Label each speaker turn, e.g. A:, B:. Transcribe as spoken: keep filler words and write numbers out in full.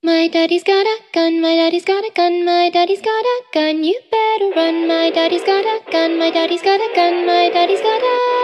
A: My daddy's got a gun, my daddy's got a gun, my daddy's got a gun. You better run, my daddy's got a gun, my daddy's got a gun, my daddy's got a